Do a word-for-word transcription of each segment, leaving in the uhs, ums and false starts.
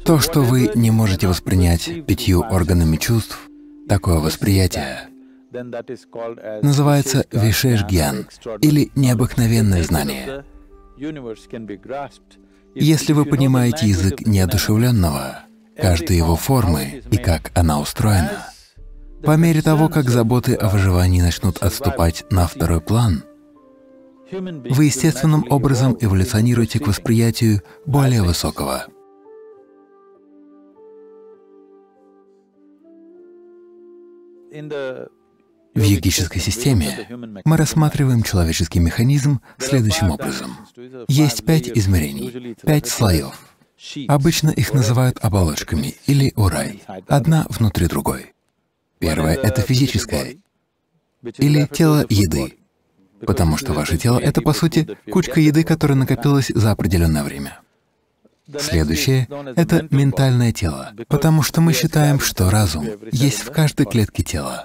То, что вы не можете воспринять пятью органами чувств, такое восприятие называется вишеш-гьян, или необыкновенное знание. Если вы понимаете язык неодушевленного, каждой его формы и как она устроена, по мере того, как заботы о выживании начнут отступать на второй план, вы естественным образом эволюционируете к восприятию более высокого. В йогической системе мы рассматриваем человеческий механизм следующим образом. Есть пять измерений, пять слоев. Обычно их называют оболочками или урай, одна внутри другой. Первое — это физическое, или тело еды, потому что ваше тело — это, по сути, кучка еды, которая накопилась за определенное время. Следующее — это ментальное тело, потому что мы считаем, что разум есть в каждой клетке тела.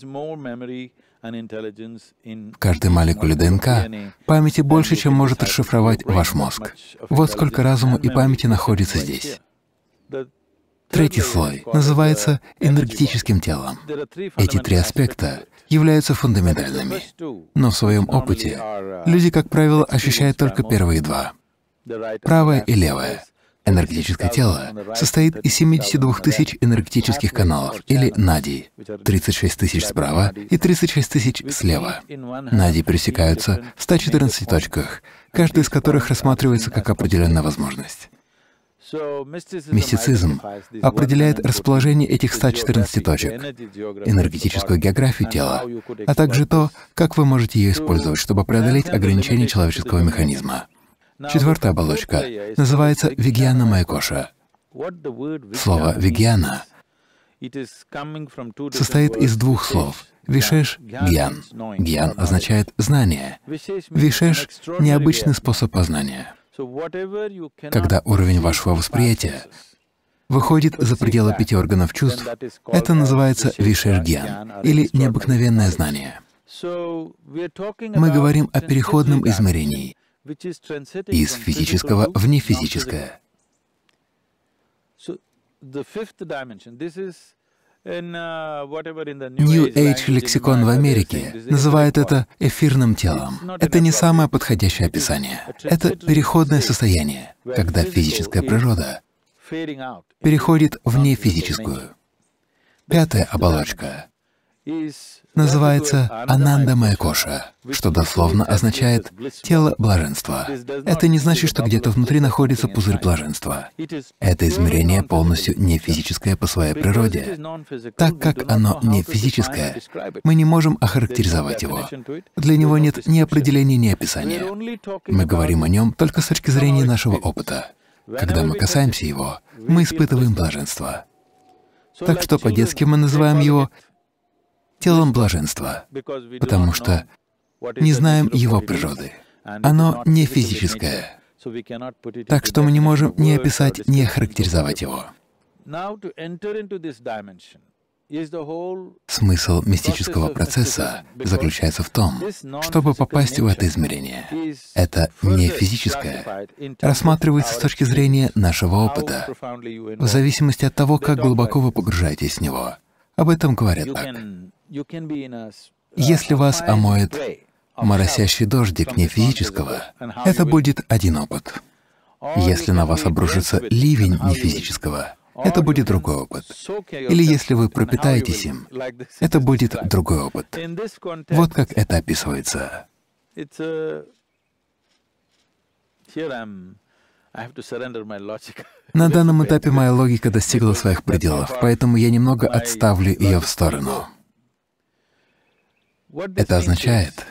В каждой молекуле ДНК памяти больше, чем может расшифровать ваш мозг. Вот сколько разума и памяти находится здесь. Третий слой называется энергетическим телом. Эти три аспекта являются фундаментальными, но в своем опыте люди, как правило, ощущают только первые два — правое и левое. Энергетическое тело состоит из семидесяти двух тысяч энергетических каналов, или нади, тридцать шесть тысяч справа и тридцать шесть тысяч слева. Нади пересекаются в ста четырнадцати точках, каждая из которых рассматривается как определенная возможность. Мистицизм определяет расположение этих ста четырнадцати точек, энергетическую географию тела, а также то, как вы можете ее использовать, чтобы преодолеть ограничения человеческого механизма. Четвертая оболочка называется вигьяна майкоша. Слово «вигьяна» состоит из двух слов — вишеш — гьян. Гьян означает «знание», вишеш — необычный способ познания. Когда уровень вашего восприятия выходит за пределы пяти органов чувств, это называется вишеш-гьян, или необыкновенное знание. Мы говорим о переходном измерении из физического в нефизическое. New Age лексикон в Америке называет это эфирным телом. Это не самое подходящее описание. Это переходное состояние, когда физическая природа переходит в нефизическую. Пятая оболочка называется Ананда Майкоша, что дословно означает «тело блаженства». Это не значит, что где-то внутри находится пузырь блаженства. Это измерение полностью не физическое по своей природе. Так как оно не физическое, мы не можем охарактеризовать его. Для него нет ни определения, ни описания. Мы говорим о нем только с точки зрения нашего опыта. Когда мы касаемся его, мы испытываем блаженство. Так что по-детски мы называем его телом блаженства, потому что не знаем его природы. Оно не физическое, так что мы не можем ни описать, ни охарактеризовать его. Смысл мистического процесса заключается в том, чтобы попасть в это измерение. Это не физическое, рассматривается с точки зрения нашего опыта, в зависимости от того, как глубоко вы погружаетесь в него. Об этом говорят так. Если вас омоет моросящий дождик нефизического, это будет один опыт. Если на вас обрушится ливень нефизического, это будет другой опыт. Или если вы пропитаетесь им, это будет другой опыт. Вот как это описывается. На данном этапе моя логика достигла своих пределов, поэтому я немного отставлю ее в сторону. Это означает,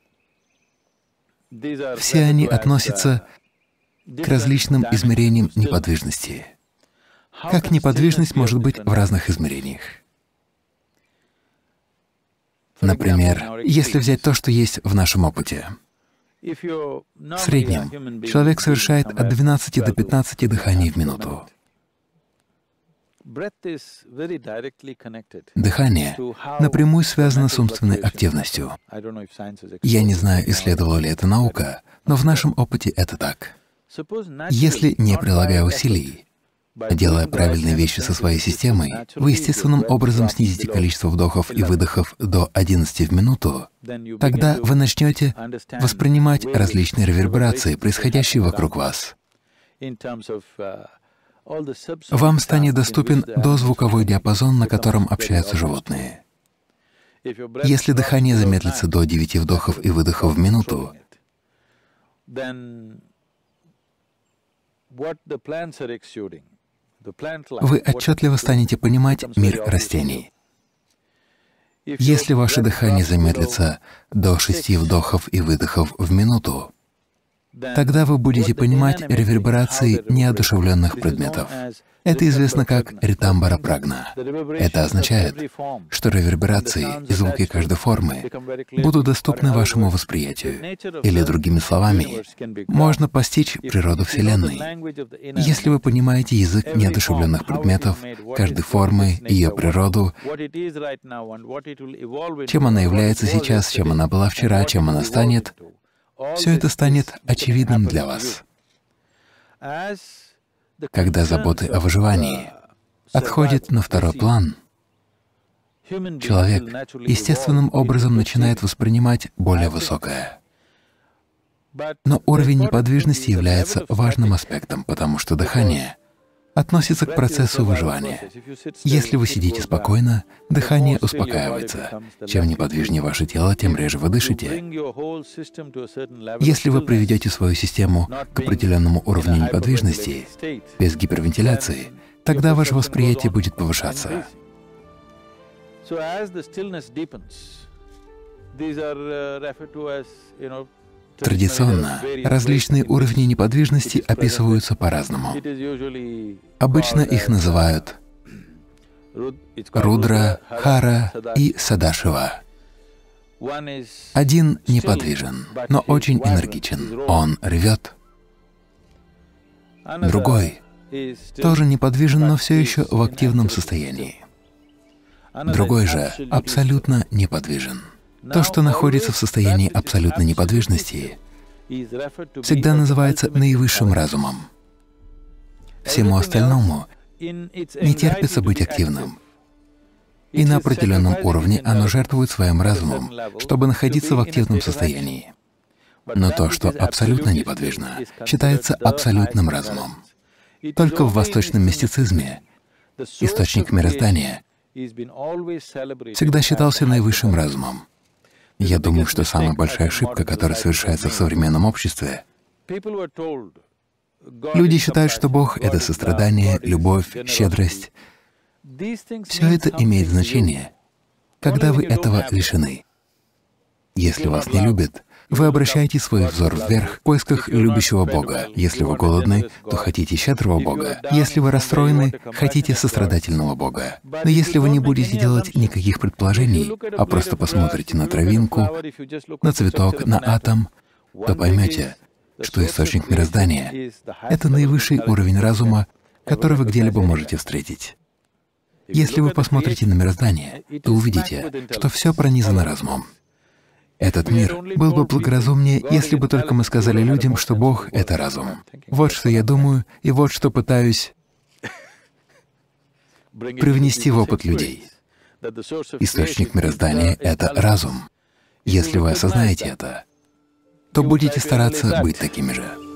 все они относятся к различным измерениям неподвижности. Как неподвижность может быть в разных измерениях? Например, если взять то, что есть в нашем опыте. В среднем человек совершает от двенадцати до пятнадцати дыханий в минуту. Дыхание напрямую связано с умственной активностью. Я не знаю, исследовала ли это наука, но в нашем опыте это так. Если, не прилагая усилий, Делая правильные вещи со своей системой, вы естественным образом снизите количество вдохов и выдохов до одиннадцати в минуту, тогда вы начнете воспринимать различные реверберации, происходящие вокруг вас. Вам станет доступен дозвуковой диапазон, на котором общаются животные. Если дыхание замедлится до девяти вдохов и выдохов в минуту, вы отчетливо станете понимать мир растений. Если ваше дыхание замедлится до шести вдохов и выдохов в минуту, тогда вы будете понимать реверберации неодушевленных предметов. Это известно как ритамбара прагна. Это означает, что реверберации и звуки каждой формы будут доступны вашему восприятию. Или, другими словами, можно постичь природу Вселенной. Если вы понимаете язык неодушевленных предметов, каждой формы, ее природу, чем она является сейчас, чем она была вчера, чем она станет, все это станет очевидным для вас. Когда заботы о выживании отходят на второй план, человек естественным образом начинает воспринимать более высокое. Но уровень неподвижности является важным аспектом, потому что дыхание относится к процессу выживания. Если вы сидите спокойно, дыхание успокаивается. Чем неподвижнее ваше тело, тем реже вы дышите. Если вы приведете свою систему к определенному уровню неподвижности, без гипервентиляции, тогда ваше восприятие будет повышаться. Традиционно различные уровни неподвижности описываются по-разному. Обычно их называют Рудра, Хара и Садашива. Один неподвижен, но очень энергичен. Он ревет. Другой тоже неподвижен, но все еще в активном состоянии. Другой же абсолютно неподвижен. То, что находится в состоянии абсолютной неподвижности, всегда называется наивысшим разумом. Всему остальному не терпится быть активным. И на определенном уровне оно жертвует своим разумом, чтобы находиться в активном состоянии. Но то, что абсолютно неподвижно, считается абсолютным разумом. Только в восточном мистицизме источник мироздания всегда считался наивысшим разумом. Я думаю, что самая большая ошибка, которая совершается в современном обществе, люди считают, что Бог — это сострадание, любовь, щедрость. Все это имеет значение, когда вы этого лишены. Если вас не любят, вы обращаете свой взор вверх в поисках любящего Бога. Если вы голодны, то хотите щедрого Бога. Если вы расстроены, хотите сострадательного Бога. Но если вы не будете делать никаких предположений, а просто посмотрите на травинку, на цветок, на атом, то поймете, что источник мироздания — это наивысший уровень разума, который вы где-либо можете встретить. Если вы посмотрите на мироздание, то увидите, что все пронизано разумом. Этот мир был бы благоразумнее, если бы только мы сказали людям, что Бог — это разум. Вот что я думаю, и вот что пытаюсь привнести в опыт людей. Источник мироздания — это разум. Если вы осознаете это, то будете стараться быть такими же.